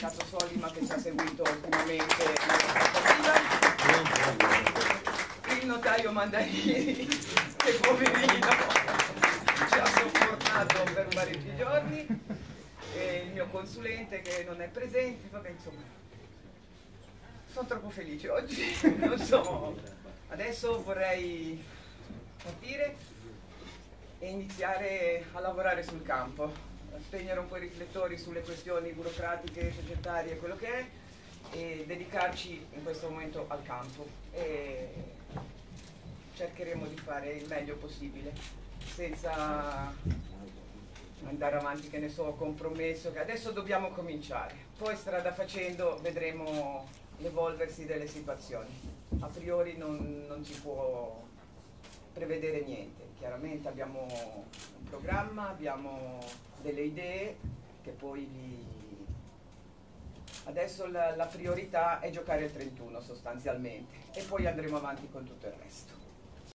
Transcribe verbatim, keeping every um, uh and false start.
l'avvocato Sollima che ci ha seguito ultimamente il notaio Mandarini che poverino ci ha sopportato per parecchi giorni, e il mio consulente che non è presente. Vabbè, insomma, sono troppo felice oggi. Non so, adesso vorrei partire e iniziare a lavorare sul campo, a spegnere un po' i riflettori sulle questioni burocratiche, societarie, quello che è, e dedicarci in questo momento al campo, e cercheremo di fare il meglio possibile senza andare avanti, che ne so, compromesso, che adesso dobbiamo cominciare, poi strada facendo vedremo l'evolversi delle situazioni. A priori non, non si può prevedere niente, chiaramente abbiamo un programma, abbiamo delle idee che poi li... adesso la, la priorità è giocare il trentuno sostanzialmente, e poi andremo avanti con tutto il resto.